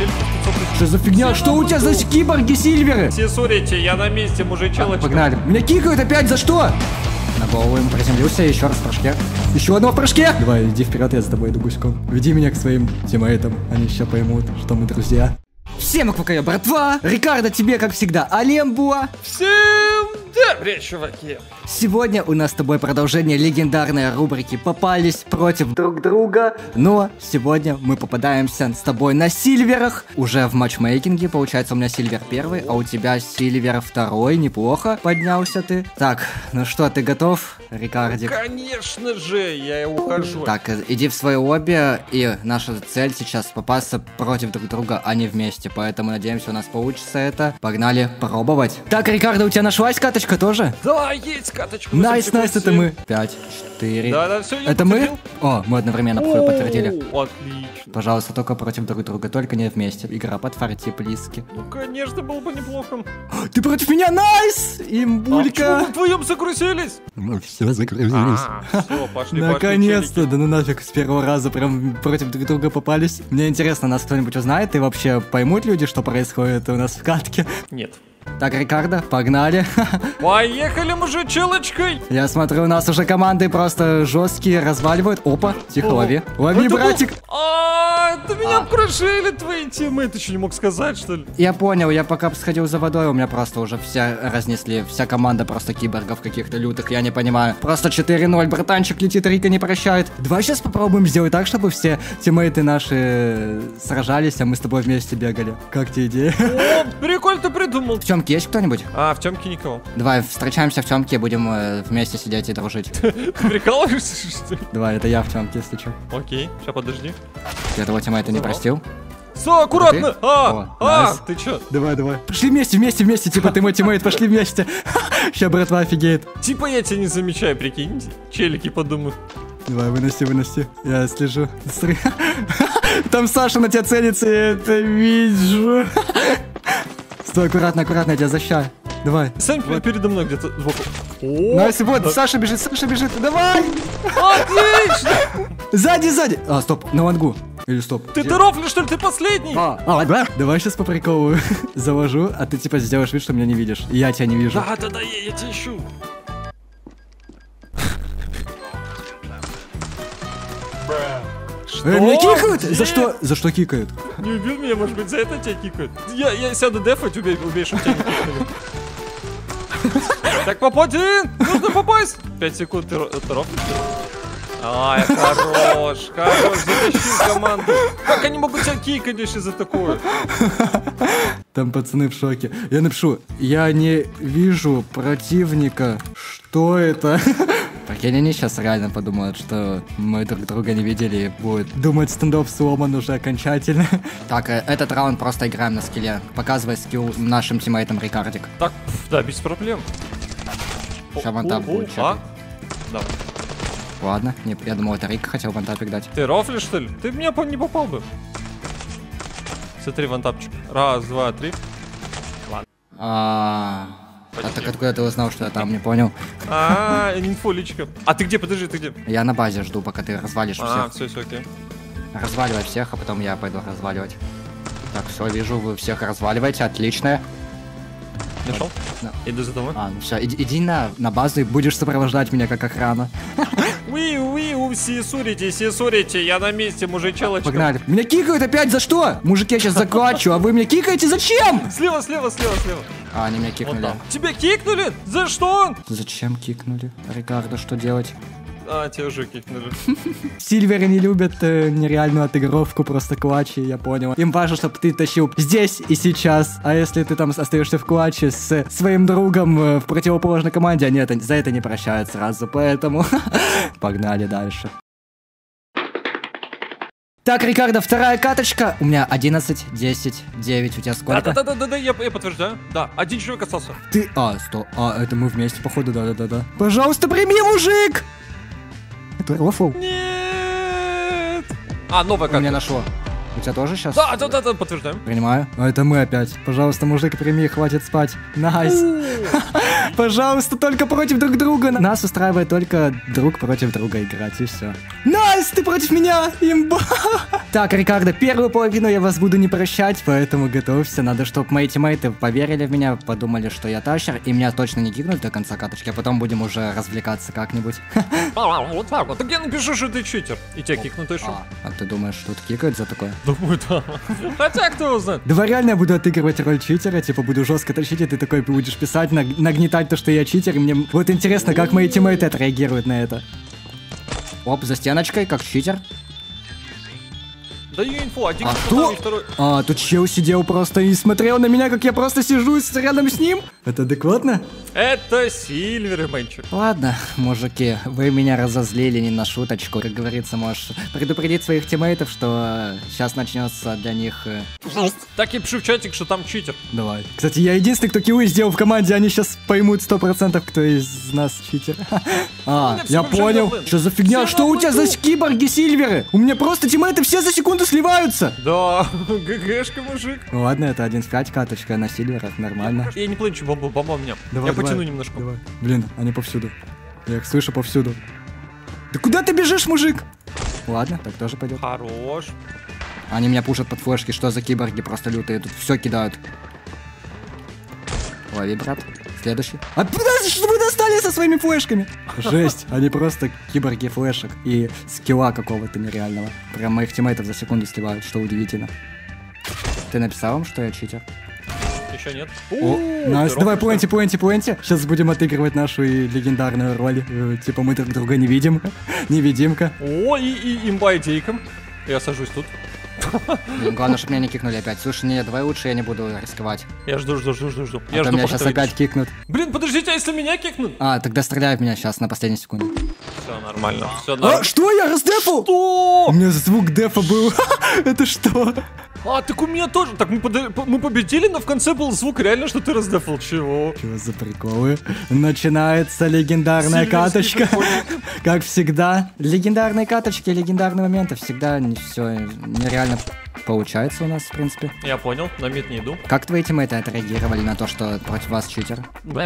Что за фигня? Что у тебя за киборги Сильверы? Все ссорите, я на месте, мужичелочка. Погнали. Меня кикают опять, за что? На голову ему приземлился, еще раз в прыжке. Еще одного в прыжке! Давай, иди вперед, я за тобой иду гуськом. Веди меня к своим тиммейтам, они еще поймут, что мы друзья. Всем КВК, братва! Рикардо, тебе, как всегда, Алембуа! Всем добрый, чуваки! Сегодня у нас с тобой продолжение легендарной рубрики «Попались против друг друга». Но сегодня мы попадаемся с тобой на сильверах. Уже в матчмейкинге, получается, у меня сильвер первый, а у тебя сильвер второй. Неплохо поднялся ты. Так, ну что, ты готов, Рикардик? Конечно же, я ухожу. Так, иди в свое лобби, и наша цель сейчас попасться против друг друга, а не вместе. Поэтому, надеемся, у нас получится это. Погнали пробовать. Так, Рикардо, у тебя нашлась каточка тоже? Да, есть каточка. Найс, это мы. 5, 4. Да, все, я это подтвердил. мы? О, мы одновременно подтвердили. Отлично. Пожалуйста, только против друг друга, только не вместе. Игра подфарти, близки. Ну, конечно, было бы неплохо. Ты против меня, найс! Имбулька! А вы вдвоем загрузились? Мы все закрылись. Все, пошли. Наконец-то, да ну нафиг, с первого раза прям против друг друга попались. Мне интересно, нас кто-нибудь узнает и вообще поймут люди, что происходит у нас в катке? Нет. Так, Рикардо, погнали. Поехали, мужичелочкой. Я смотрю, у нас уже команды просто жесткие разваливают. Опа, тихо, лови. Лови, братик. Да меня обкружили твои темы. Ты что, не мог сказать, что ли? Я понял, я пока сходил за водой, у меня просто уже все разнесли. Вся команда просто киборгов каких-то лютых, я не понимаю. Просто 4-0, братанчик летит, Рика не прощает. Давай сейчас попробуем сделать так, чтобы все тиммейты наши сражались, а мы с тобой вместе бегали. Как тебе идея? О, прикольно ты придумал. В темке есть кто-нибудь? В темке никого. Давай встречаемся в темке, будем вместе сидеть и дружить. Ты прикалываешься, что ли? Давай, это я в темке, если что. Окей, сейчас подожди. Я того тиммейта не простил. Все, аккуратно! Найс. Ты чё? Давай. Пошли вместе, типа ты мой тиммейт, пошли вместе. Ща братва офигеет. Типа я тебя не замечаю, прикинь. Челики подумают. Давай, выноси. Я слежу. Смотри. Там Саша на тебя целится, я это вижу. Стой, аккуратно, я тебя защищаю. Давай. Сам передо мной где-то сбоку. Найс, вот, Саша бежит, давай! Отлично! Сзади! Стоп, на вангу. Или стоп. Ты рофлишь, что ли? Ты последний? Давай сейчас по приколу завожу, а ты типа сделаешь вид, что меня не видишь. И я тебя не вижу. Да, я тебя ищу. Меня кикают? За что кикают? Не убил меня, может быть, за это тебя кикают? Я сяду дефать, убей, чтобы тебя не кикнули. Так, попади! Нужно попасть! 5 секунд, ты рофлишь? Ай, хорош, затащил команду. Как они могут тебя кикать еще за такое? Там пацаны в шоке. Я напишу, я не вижу противника. Что это? Прикинь, они сейчас реально подумают, что мы друг друга не видели и будут думать, стендов сломан уже окончательно. Так, этот раунд просто играем на скилле. Показывай скилл нашим тиммейтам, Рикардик. Так, да, без проблем. Сейчас вантап будет. Да. Ладно, я думал, это Рик хотел вантапик дать. Ты рофлишь, что ли? Ты в меня не попал бы. Смотри, вантапчик. 1, 2, 3. Ладно. Так откуда ты узнал, что я там, не понял? Инфоличка. А ты где? Подожди, ты где? Я на базе жду, пока ты развалишь всех. Все, окей. Разваливай всех, а потом я пойду разваливать. Так, все, вижу, вы всех разваливаете, отлично. Нашел? Да. Иду за тобой. Ну все, иди на базу и будешь сопровождать меня как охрана. Все ссорите, я на месте, мужичелочка. Погнали. Меня кикают опять, за что? Мужики, я сейчас закачу, а вы меня кикаете, зачем? Слева. Они меня кикнули. Вот тебя кикнули? За что? Зачем кикнули? Рикардо, что делать? Тебя уже кикнули. Сильверы не любят нереальную отыгровку, просто клатчи, я понял. Им важно, чтобы ты тащил здесь и сейчас. А если ты там остаешься в клатче с своим другом в противоположной команде, они за это не прощают сразу, поэтому погнали дальше. Так, Рикардо, вторая каточка. У меня 11, 10, 9. У тебя сколько? Да, я подтверждаю. Да, один человек остался. Ты... стоп. Это мы вместе, походу, да. Пожалуйста, прими, мужик! Это рофл? Нет! Новая карта. Меня нашло. У тебя тоже сейчас? Да, подтверждаем. Принимаю. Это мы опять. Пожалуйста, мужик, прими, хватит спать. Найс. Пожалуйста, только против друг друга. Нас устраивает только друг против друга играть, и все. Найс! попасть, ты против меня, имба. Так, Рикардо, первую половину я вас буду не прощать, поэтому готовься. Надо, чтобы мои тиммейты поверили в меня, подумали, что я тащер, и меня точно не кикнут до конца каточки, а потом будем уже развлекаться как-нибудь. Вот так вот. Так я напишу, что ты читер. И тебя кикнут еще. А ты думаешь, тут кикают за такое? Думаю, да. Хотя, кто его знает. Давай реально я буду отыгрывать роль читера, типа буду жестко тащить, и ты такой будешь писать, нагнетать то, что я читер, и мне вот интересно, как мои тиммейты отреагируют на это. Оп, за стеночкой, как читер. Даю инфу, один что? и второй. Тут чел сидел просто и смотрел на меня, как я просто сижу рядом с ним. Это адекватно? Это Сильвер, мальчик. Ладно, мужики, вы меня разозлили не на шуточку. Как говорится, можешь предупредить своих тиммейтов, что сейчас начнется для них... Жесть. Так и пишу в чатик, что там читер. Давай. Кстати, я единственный, кто киллы сделал в команде, они сейчас поймут 100%, кто из нас читер. Я понял. Что за фигня? Что у тебя за киборги, Сильверы? У меня просто тиммейты все за секунду сливаются. Да, ГГшка, мужик. Ладно, это 1 в 5 каточка на Сильверах, нормально. Я не плачу, бомба меня. Давай, Я потяну немножко. Давай. Блин, они повсюду. Я их слышу повсюду. Да куда ты бежишь, мужик? Ладно, так тоже пойдет. Хорош. Они меня пушат под флешки, что за киборги просто лютые, тут все кидают. Лови, брат. Следующий. А подожди, что вы достали со своими флешками? Жесть, они просто киборги флешек и скилла какого-то нереального. Прям моих тиммейтов за секунду сливают, что удивительно. Ты написал им, что я читер? Еще нет. Найс, давай, пленти. Сейчас будем отыгрывать нашу легендарную роль. Типа мы друг друга не видим. Невидимка. О, и имба идейка. Я сажусь тут. Блин, главное, чтобы меня не кикнули опять. Слушай, нет, давай лучше я не буду рисковать. Я жду. Я жду, меня пока сейчас ты опять выйдешь. кикнут. Блин, подождите, а если меня кикнут? Тогда стреляй в меня сейчас на последней секунде. Все нормально. Все нормально. Что? Я раздефал? Что? У меня звук дефа был. Это что? Так у меня тоже. Так мы победили, но в конце был звук реально, что ты раздефал. Чего? Чего за приколы? Начинается легендарная каточка. Как всегда. Легендарные каточки, легендарные моменты. Всегда не все нереально получается у нас, в принципе. Я понял, на мид не иду. Как твои тиммейты отреагировали на то, что против вас читер?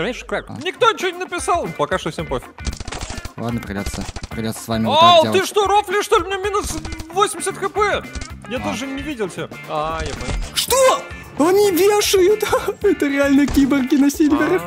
Никто ничего не написал. Пока что всем пофиг. Ладно, придется с вами вот так делать. Ты что, рофли, что ли? У меня минус 80 хп. Я даже не видел тебя. Я понял. Что? Они вешают! Это реально киборги на Сильверах.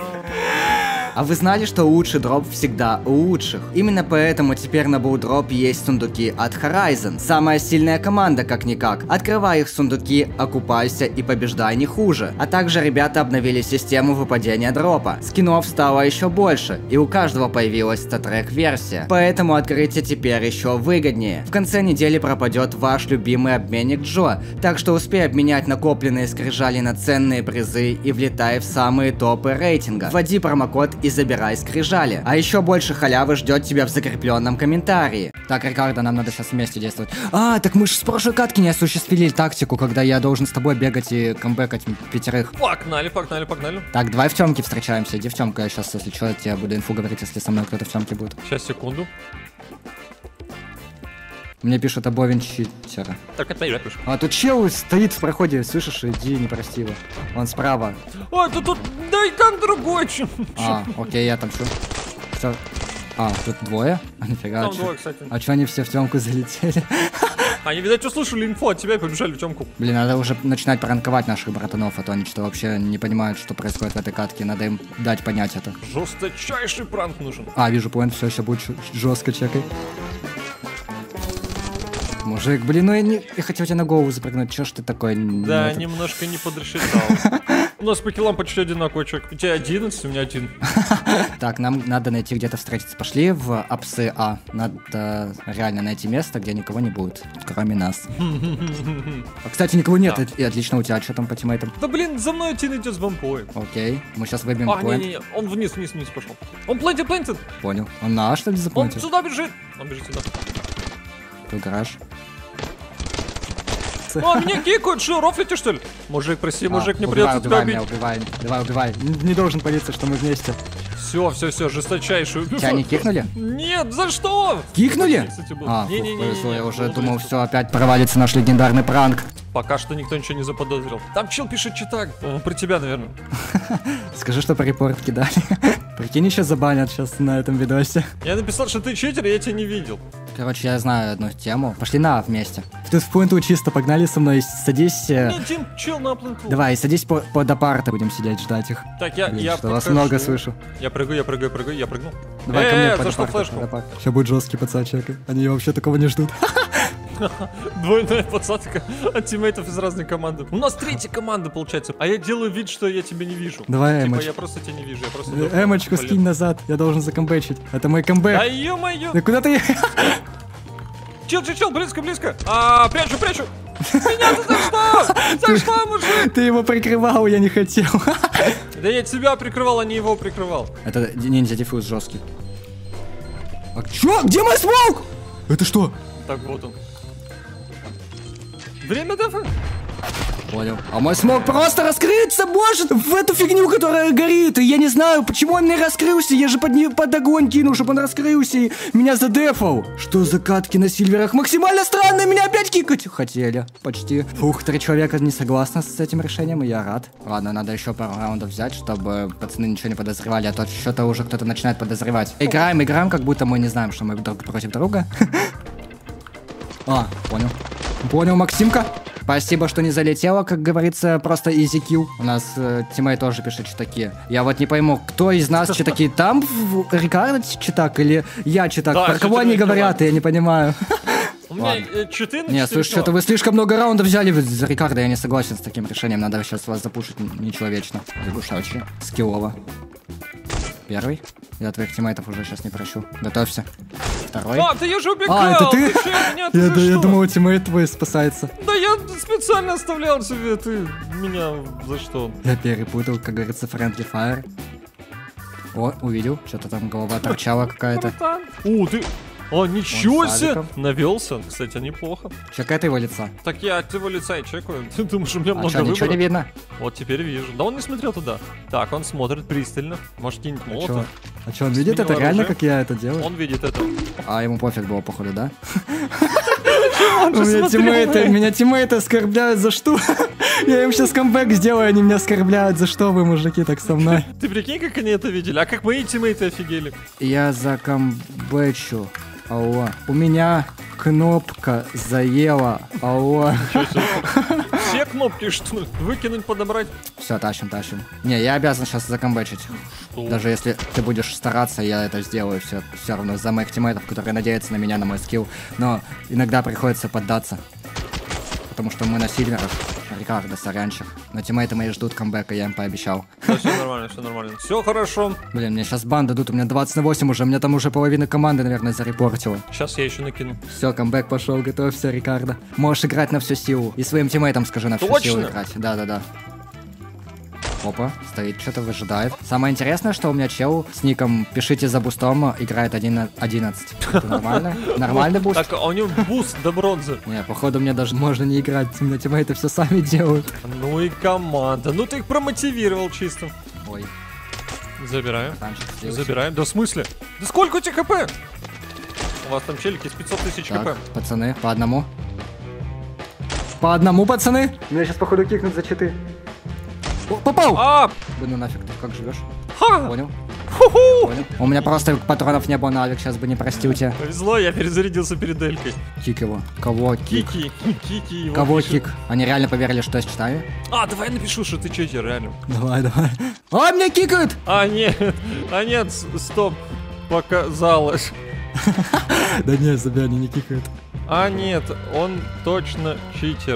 А вы знали, что лучший дроп всегда у лучших? Именно поэтому теперь на Булдроп есть сундуки от Horizon. Самая сильная команда, как-никак. Открывай их сундуки, окупайся и побеждай не хуже. А также ребята обновили систему выпадения дропа. Скинов стало еще больше, и у каждого появилась статрек-версия. Поэтому открытие теперь еще выгоднее. В конце недели пропадет ваш любимый обменник Джо, так что успей обменять накопленные скрижали на ценные призы и влетай в самые топы рейтинга. Вводи промокод и забирай скрижали. А еще больше халявы ждет тебя в закрепленном комментарии. Так, Рикардо, нам надо сейчас вместе действовать. Так мы же с прошлой катки не осуществили тактику, когда я должен с тобой бегать и камбэкать 5. Погнали. Так, давай в темке встречаемся. Иди в темку, я сейчас, если что, я тебе буду инфу говорить, если со мной кто-то в темке будет. Сейчас, секунду. Мне пишут Абовин читера. Так, это я пишу. Тут чел стоит в проходе, слышишь, иди, не прости его. Он справа. Тут, да и там другой. Окей, я там что? Тут двое? Нифига. Там двое, кстати. А чё они все в темку залетели? Они, видать, услышали инфу от тебя и побежали в темку. Блин, надо уже начинать пранковать наших братанов, а то они что вообще не понимают, что происходит в этой катке. Надо им дать понять это. Жесточайший пранк нужен. Вижу поинт, все еще будет жестко, чекай. Мужик, блин, я хотел тебе на голову запрыгнуть, чё ж ты такой? Да, немножко не подрасчитал. У нас по киллам почти одинаковый человек. У тебя 11, у меня 1. Так, нам надо найти где-то встретиться. Пошли в апсы А. Надо реально найти место, где никого не будет, кроме нас. Кстати, никого нет. И отлично, у тебя что там по тиммейтам? Да блин, за мной один идет с бомбой. Окей, мы сейчас выбьем поинт. Не, он вниз пошел. Он плентит. Понял. Он на А, что ли, Он заплантил? сюда бежит. Он бежит сюда. Тут гараж. Меня кикают, что, рофлите, что ли? Мужик, прости, мужик, не придется тебя убить. Давай. Не должен бояться, что мы вместе. Все, жесточайший. Тебя не кикнули? Нет, за что? Кикнули? Не-не-не. Я уже думал, все, опять провалится наш легендарный пранк. Пока что никто ничего не заподозрил. Там чел пишет читак. Он про тебя, наверное. Скажи, что по репорт кидали. Прикинь, еще забанят сейчас на этом видосе. Я написал, что ты читер, и я тебя не видел. Короче, я знаю одну тему. Пошли на вместе. Ты в пленту чисто погнали со мной, садись. Не, Тим, чел на пленту. Давай, садись под апарты, будем сидеть, ждать их. Так, я Что вас покажу. много слышу. Я прыгаю, я прыгну. Давай ко мне под за что апарты, флешку? Сейчас будет жесткий пацачек. Они вообще такого не ждут. Двойная подсадка от тиммейтов из разной команды. У нас третья команда получается. А я делаю вид, что я тебя не вижу. Давай, Типа, Эмоч. я просто тебя не вижу, я просто... Эмочку скинь назад, я должен закомбэчить. Это мой камбэк. Да ё-моё! Да куда ты? Чел, близко. Прячу. Меня ты за что? За что, мужик? Ты его прикрывал, я не хотел. Да я тебя прикрывал, а не его прикрывал. Это ниндзя диффуз жесткий. А чё? Где мой смоук? Это что? Так, вот он. Время дефа? Понял. А мой смог просто раскрыться может в эту фигню, которая горит. И я не знаю, почему он не раскрылся. Я же под огонь кинул, чтобы он раскрылся и меня задефал. Что за катки на сильверах? Максимально странно, меня опять кикать хотели. Почти. Фух, 3 человека не согласны с этим решением, и я рад. Ладно, надо еще пару раундов взять, чтобы пацаны ничего не подозревали, а то что-то уже кто-то начинает подозревать. Играем, как будто мы не знаем, что мы друг против друга. А, понял, Максимка. Спасибо, что не залетело, как говорится, просто easy kill. У нас тиммейт тоже пишет читаки. Я вот не пойму, кто из нас читаки? Там Рикардо читак или я читак? Да, Про кого они говорят, я не понимаю. У меня 4 на 4. Не, слушай, что-то вы слишком много раундов взяли за Рикардо, я не согласен с таким решением. Надо сейчас вас запушить нечеловечно. Заглушаючи. Скиллово. Первый. Я твоих тиммейтов уже сейчас не прощу. Готовься. Второй. А, да я же убегал! А, это ты? Чё, меня, ты за Я что? думал, тиммейт твой спасается. Да я специально оставлял себе, ты меня за что? Я перепутал, как говорится, friendly fire. О, увидел. Что-то там голова торчала какая-то. Братан. О, ты... О, ничего Он себе! садиком. Навелся, кстати, неплохо. Чекай его лица. Так я от его лица и чекаю. Ты думаешь, у меня А много что, ничего не выборов? видно? Вот теперь вижу. Да он не смотрел туда. Так, он смотрит пристально. Может, кинет молотом. А что, он видит это Сменил реально, оружие. как я это делаю? Он видит это. А ему пофиг было, походу, да? Он же смотрел. Меня тиммейты оскорбляют за что? Я им сейчас камбэк сделаю, они меня оскорбляют. За что вы, мужики, так со мной? Ты прикинь, как они это видели? А как мои тиммейты офигели? Я закамбэчу. Алло. У меня кнопка заела. Алло. Все кнопки, что ли? Выкинуть, подобрать? Все, тащим. Не, я обязан сейчас закамбэчить. Что? Даже если ты будешь стараться, я это сделаю все равно за моих тиммейтов, которые надеются на меня, на мой скилл. Но иногда приходится поддаться. Потому что мы на сильверах. Рикардо, сорянчик. Но тиммейты мои ждут камбэка, я им пообещал. Да, все нормально. Все хорошо. Блин, мне сейчас бан дадут, у меня 20 на 8 уже, мне там уже половина команды, наверное, зарепортила. Сейчас я еще накину. Все, камбэк пошел, готовься, Рикардо. Можешь играть на всю силу. И своим тиммейтам скажи на всю Точно? силу играть. Да. Опа, стоит, что-то выжидает. Самое интересное, что у меня чел с ником «Пишите за бустом» играет 1 на 11. Это нормально? Нормальный буст? Так, а у него буст до бронзы. Не, походу мне даже можно не играть, у меня тиммейты все сами делают. Ну и команда. Ну ты их промотивировал чисто. Ой, Забираем. танчик слился. Забираем. Да в смысле? Да сколько у тебя хп? У вас там челики с 500 тысяч Так, хп. пацаны, по одному. По одному, пацаны. Меня сейчас, походу, кикнут за читы. О, попал! А! Да ну нафиг, ты как живешь? Ха! Понял? Ху-ху! Понял. У меня просто патронов не было на авик, сейчас бы не простил тебя. Повезло, я перезарядился перед Элькой. Кик его. Кого кик? Кики его Кого пишут. кик? Они реально поверили, что я с читами? А, давай я напишу, что ты читер, реально. Давай. А, меня кикают! А, нет, стоп. Показалось. Да не, тебя они не кикают. А, нет, он точно читер.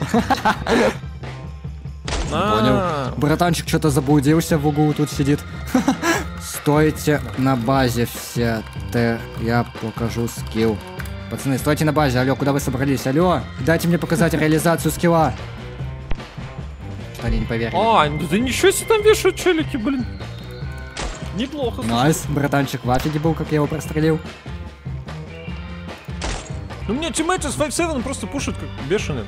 Понял. Братанчик что-то заблудился в углу, тут сидит. Стойте на базе все. Я покажу скилл. Пацаны, стойте на базе. Алло, куда вы собрались? Алло, дайте мне показать реализацию скилла. Что они не поверили. А, да ничего себе там вешают челики, блин. Неплохо. слушай. Найс, братанчик в афиге был, как я его прострелил. Ну, мне тиммейты с 5-7 просто пушат как бешеные.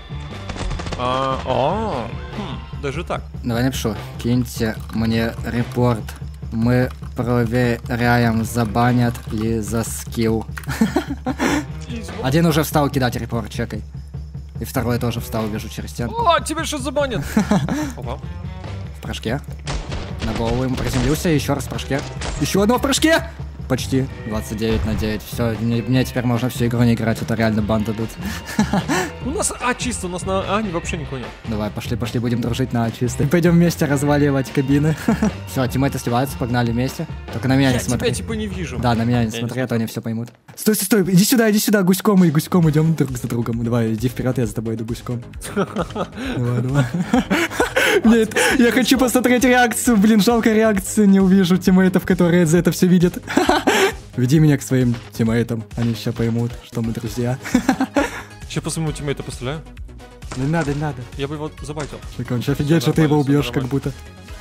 Даже так. Давай напишу. Киньте мне репорт. Мы проверяем, забанят ли за скилл. Один уже встал кидать репорт, чекай. И второй тоже встал, вижу через стенку. О, тебя сейчас забанят. Опа. В прыжке. На голову ему приземлился, еще раз в прыжке. Еще одного в прыжке! почти. 29/9. Все, мне теперь можно всю игру не играть, это реально бан дадут. У нас чисто, у нас на вообще никого нет. Давай, пошли, будем дружить на чисто. Пойдем вместе разваливать кабины. Все, тиммейты сливаются, погнали вместе. Только на меня не смотри. Я тебя типа не вижу. Да, на меня не смотри, а то они все поймут. Стой, иди сюда, гуськом идем друг за другом. Давай, иди вперед, я за тобой иду гуськом. Давай. Нет, я хочу посмотреть реакцию, блин, жалко реакцию, не увижу тиммейтов, которые за это все видят. Веди меня к своим тиммейтам, они еще поймут, что мы друзья. Сейчас по своему тиммейту постреляю. Не надо. Я бы его забайтил. Чекай, он сейчас офигеет, что ты его убьешь, как будто.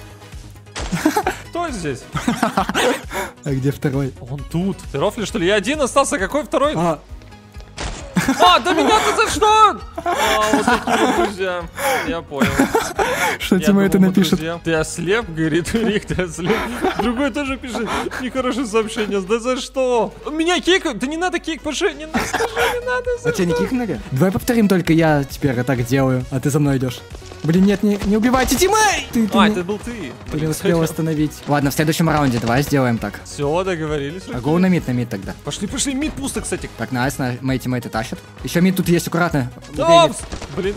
Кто здесь? А где второй? Он тут. Ты рофли, что ли? Я один остался, какой второй? Да меня-то за что? Вот такие вот друзья. Я понял. Что тиммейты напишут? Ты ослеп, говорит Рик, ты ослеп. Другой тоже пишет нехорошее сообщение. Да за что? Меня кикают. Да не надо кик, пошли. Не надо, скажи, не надо. А тебя не кикнули? Давай повторим, только я теперь так делаю, а ты за мной идешь. Блин, нет, не убивайте тиммейт! Это был ты. Ты не успел остановить. Ладно, в следующем раунде давай сделаем так. Все, договорились. А гоу на мид тогда. Пошли, мид пусто, кстати. Так, найс, мои тиммейты тащат. Еще мид тут есть, аккуратно. Блин,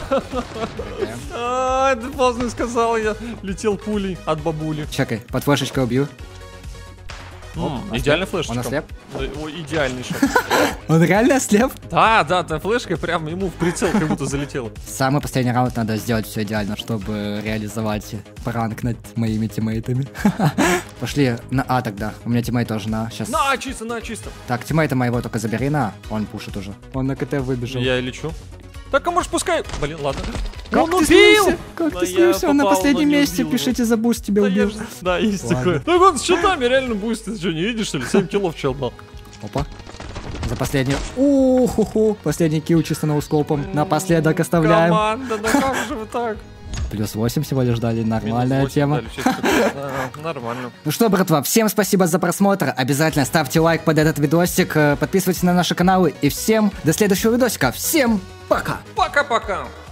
это поздно сказал, я летел пулей от бабули. Чекай, под флешечкой убью. Идеальный флешечка. Он ослеп? Идеальный шот. Он реально ослеп? Да, та флешка прям ему в прицел как будто залетела. Самый последний раунд надо сделать все идеально, чтобы реализовать пранк над моими тиммейтами. Пошли на А тогда. У меня тиммейт тоже на. Сейчас. На чисто. Так, тиммейта моего только забери на. Он пушит уже. Он на КТ выбежал. Я лечу. Так, а может пускай... Блин, ладно. Он убил! Как ты слился? Он на последнем месте. Пишите за буст, тебя убил. Да, есть такое. Так он с щитами реально бустит. Ты что, не видишь, что ли? 7 киллов чел дал. Опа. За последний... Уху-ху. Последний килл чисто ноускопом. Напоследок оставляем. Команда, да как же вы так? Плюс 8 всего лишь дали, нормальная тема. Нормально. Ну что, братва, всем спасибо за просмотр. Обязательно ставьте лайк под этот видосик, подписывайтесь на наши каналы. И всем до следующего видосика. Всем пока! Пока-пока!